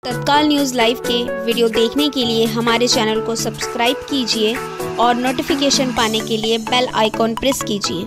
तत्काल news live के video देखने के लिए हमारे चैनल को सब्सक्राइब कीजिए और नोटिफिकेशन पाने के लिए बेल आइकॉन प्रेस कीजिए।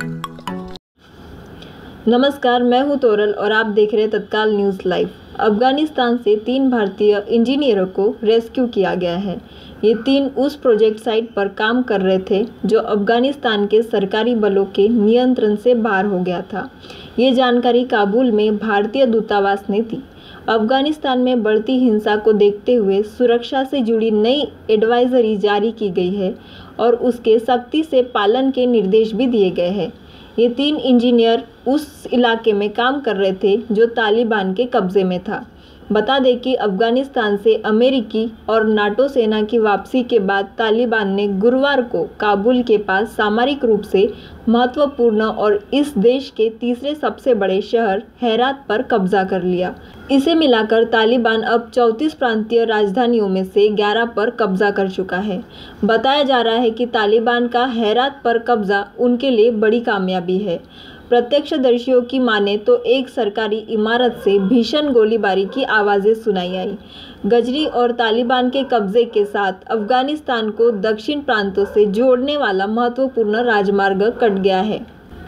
नमस्कार, मैं हूं तोरल और आप देख रहे हैं तत्काल न्यूज़ लाइव। अफगानिस्तान से 3 भारतीय इंजीनियरों को रेस्क्यू किया गया है। ये 3 उस प्रोजेक्ट साइट पर काम कर रहे थे जो अफगानिस्तान के सरकारी बलों के नियंत्रण से बाहर हो गया था। ये जानकारी काबुल में भारतीय दूतावास ने दी। अफगानिस्तान में बढ़ती हिंसा को देखते हुए सुरक्षा से जुड़ी नई एडवाइजरी जारी की गई है और उसके सख्ती से पालन के निर्देश भी दिए गए हैं। ये 3 इंजीनियर उस इलाके में काम कर रहे थे जो तालिबान के कब्जे में था। बता दें कि अफगानिस्तान से अमेरिकी और नाटो सेना की वापसी के बाद तालिबान ने गुरुवार को काबुल के पास सामरिक रूप से महत्वपूर्ण और इस देश के तीसरे सबसे बड़े शहर हेरात पर कब्जा कर लिया। इसे मिलाकर तालिबान अब 34 प्रांतीय राजधानियों में से 11 पर कब्जा कर चुका है। बताया जा रहा है कि तालिबान का हेरात पर कब्जा उनके लिए बड़ी कामयाबी है। प्रत्यक्षदर्शियों की माने तो एक सरकारी इमारत से भीषण गोलीबारी की आवाज़ें सुनाई आई। गजनी और तालिबान के कब्जे के साथ अफगानिस्तान को दक्षिण प्रांतों से जोड़ने वाला महत्वपूर्ण राजमार्ग कट गया है।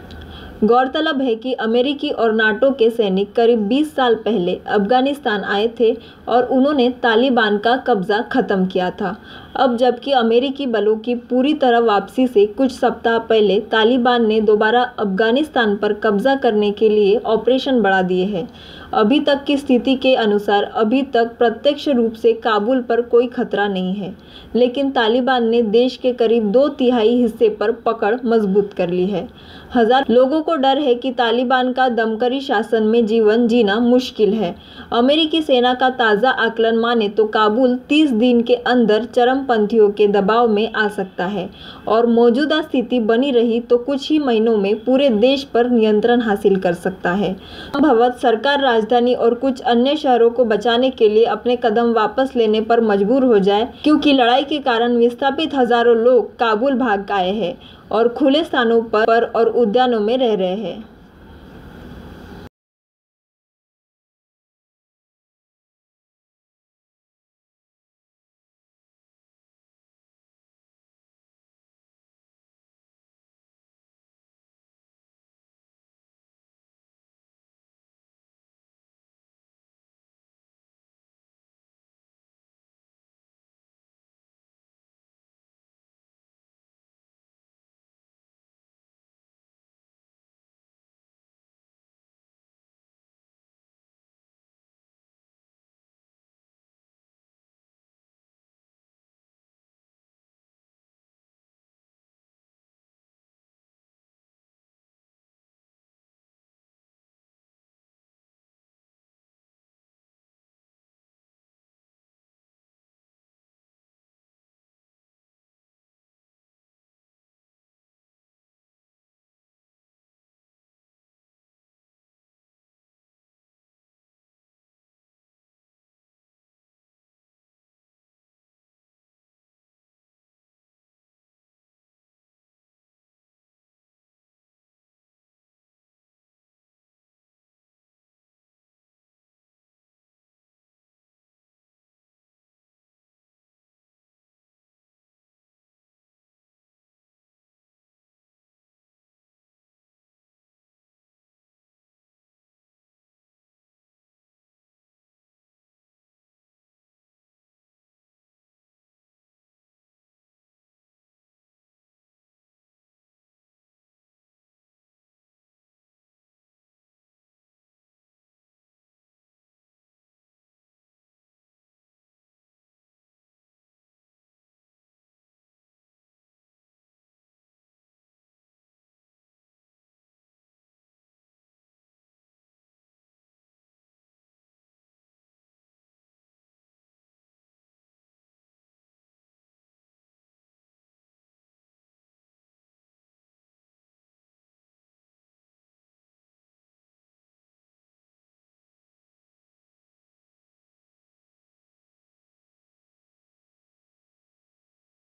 गौरतलब है कि अमेरिकी और नाटो के सैनिक करीब 20 साल पहले अफगानिस्तान आए थे और उन्होंने तालिबान का कब्जा खत्म किया था। अब जबकि अमेरिकी बलों की पूरी तरह वापसी से कुछ सप्ताह पहले तालिबान ने दोबारा अफगानिस्तान पर कब्जा करने के लिए ऑपरेशन बढ़ा दिए हैं। अभी तक की स्थिति के अनुसार अभी तक प्रत्यक्ष रूप से काबुल पर कोई खतरा नहीं है, लेकिन तालिबान ने देश के करीब 2/3 हिस्से पर पकड़ मजबूत कर ली है। हजार लोगों को डर है कि तालिबान का दमकरी शासन में जीवन जीना मुश्किल है। अमेरिकी सेना का ताज़ा आकलन माने तो काबुल 30 दिन के अंदर चरमपंथियों के दबाव में आ सकता है और मौजूदा स्थिति बनी रही तो कुछ ही महीनों में पूरे देश पर नियंत्रण हासिल कर सकता है। संभवतः सरकार राजधानी और कुछ अन्य शहरों को बचाने के लिए अपने कदम वापस लेने पर मजबूर हो जाए, क्योंकि लड़ाई के कारण विस्थापित हजारों लोग काबुल भाग आए हैं और खुले स्थानों पर और उद्यानों में रह रहे हैं।